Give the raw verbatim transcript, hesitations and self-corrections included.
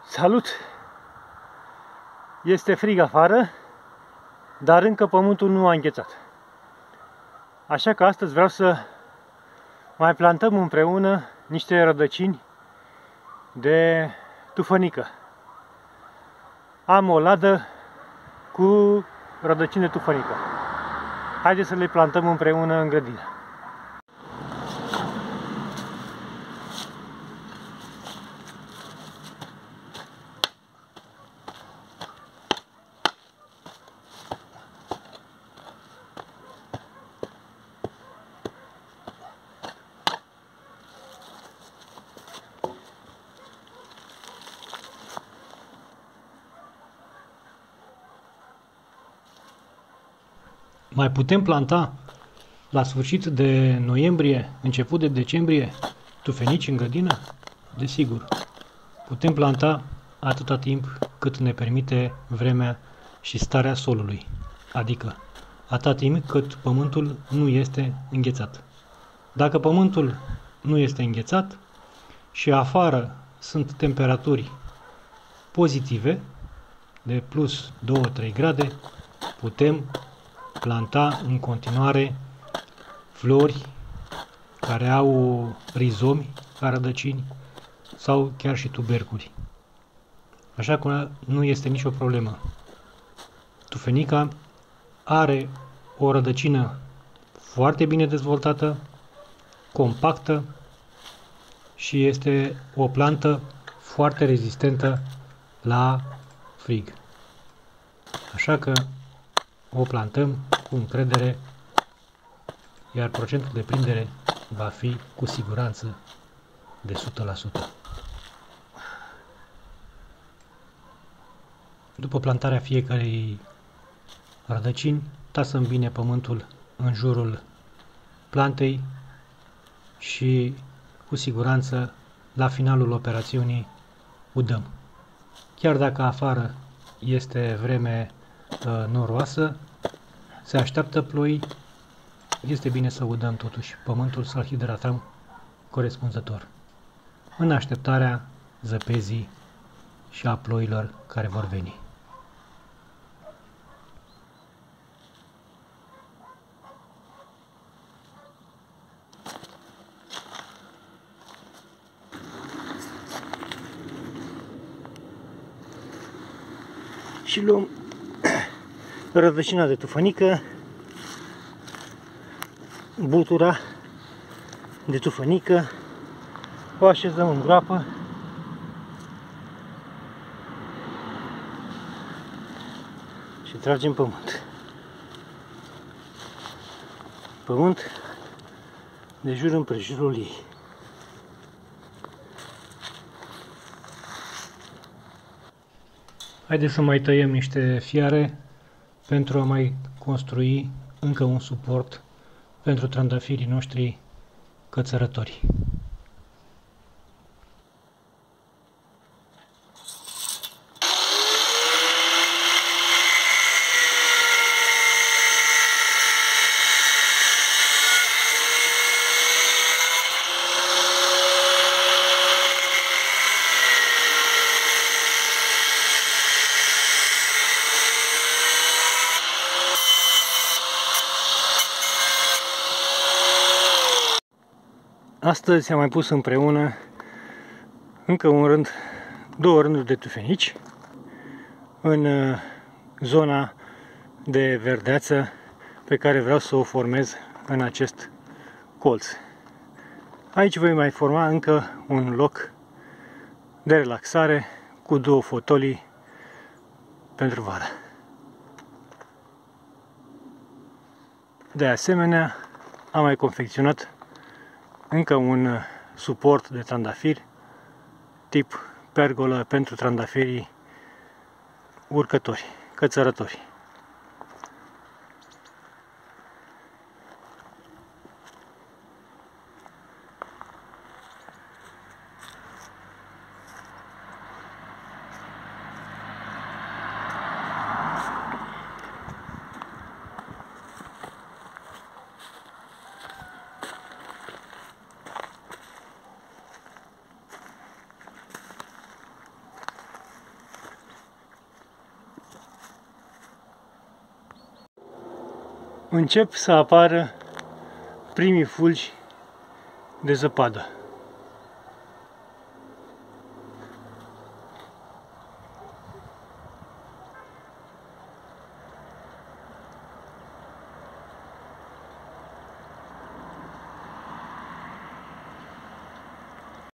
Salut! Este frig afară, dar încă pământul nu a înghețat. Așa că astăzi vreau să mai plantăm împreună niște rădăcini de tufănică. Am o ladă cu rădăcini de tufănică. Haideți să le plantăm împreună în grădină. Mai putem planta la sfârșit de noiembrie, început de decembrie, tufenici în grădină? Desigur. Putem planta atâta timp cât ne permite vremea și starea solului, adică atâta timp cât pământul nu este înghețat. Dacă pământul nu este înghețat și afară sunt temperaturi pozitive, de plus două trei grade, putem planta în continuare flori care au rizomi ca rădăcini sau chiar și tuberculi. Așa că nu este nicio problemă. Tufenica are o rădăcină foarte bine dezvoltată, compactă și este o plantă foarte rezistentă la frig. Așa că o plantăm cu încredere, iar procentul de prindere va fi cu siguranță de o sută la sută. După plantarea fiecarei rădăcini, tasăm bine pământul în jurul plantei și cu siguranță la finalul operațiunii udăm. Chiar dacă afară este vreme uh, noroasă, se așteaptă ploi, este bine să udăm totuși pământul, să-l hidratăm corespunzător, în așteptarea zăpezii și a ploilor care vor veni. Și luăm rădăcina de tufănică, butura de tufănică, o așezăm în groapă și tragem pământ. Pământ de jur împrejurul ei. Haideți să mai tăiem niște fiare pentru a mai construi încă un suport pentru trandafirii noștri cățărători. Astăzi am mai pus împreună încă un rând, două rânduri de tufenici în zona de verdeață pe care vreau să o formez în acest colț. Aici voi mai forma încă un loc de relaxare cu două fotolii pentru vară. De asemenea, am mai confecționat încă un suport de trandafiri tip pergolă pentru trandafirii urcători, cățărători. încep să apară primii fulgi de zăpadă.